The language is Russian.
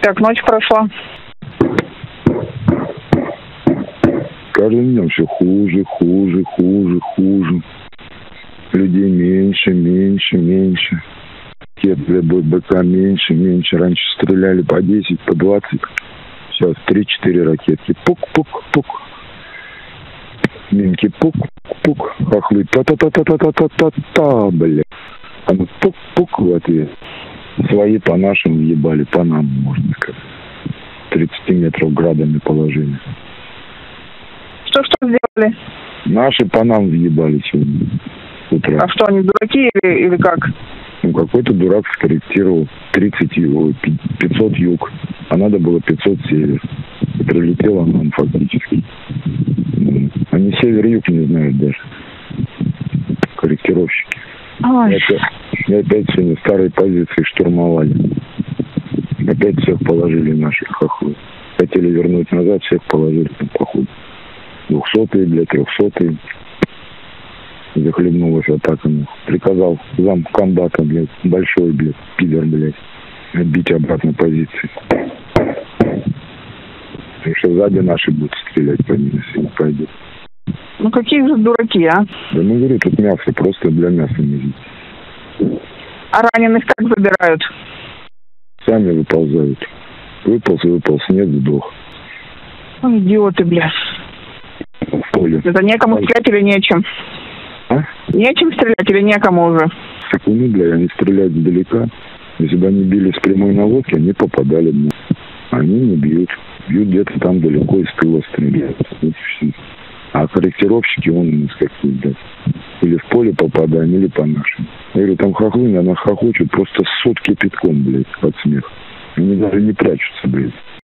Как ночь прошла? Каждым днем все хуже. Людей меньше. Ракет для БК меньше. Раньше стреляли по 10, по 20. Сейчас 3-4 ракетки. Пук-пук-пук. Минки пук-пук. Хохлы та-та-та-та-та-та-та-та, бля. А ну пук-пук в ответ. Свои по нашим въебали, по нам, можно сказать. 30 метров градами положили. Что сделали? Наши по нам въебали сегодня утром. А что, они дураки или как? Ну, какой-то дурак скорректировал 500 юг, а надо было 500 север. И прилетело нам фактически. Они север-юг не знают даже. Корректировщики. И опять сегодня старые позиции штурмовали. Опять всех положили наших хохлы. Хотели вернуть назад, всех положили там походу. 200-е, блядь, 300-е. Захлебнулась атаками. Приказал замкомбата, блядь, большой, блядь, пидор, блядь, отбить обратно позиции. Потому что сзади наши будут стрелять по ним, если не пойдет. Ну какие же дураки, а? Да ну говорю, тут мясо, просто для мяса не видите. А раненых как забирают? Сами выползают. Выполз, нет, сдох. Ой, идиоты, бля. В поле. Это некому стрелять или нечем? А? Нечем стрелять или некому уже? Секунду, бля, они стреляют издалека. Если бы они били с прямой наводки, они попадали бы. Они не бьют. Бьют где-то там далеко из тыла стреляют. А корректировщики, он какие, блядь. Или в поле попадаем, или по нашим. Я говорю, там хохлы, она хохочет просто сотки пятком, блядь, под смех. Они даже не прячутся, блядь.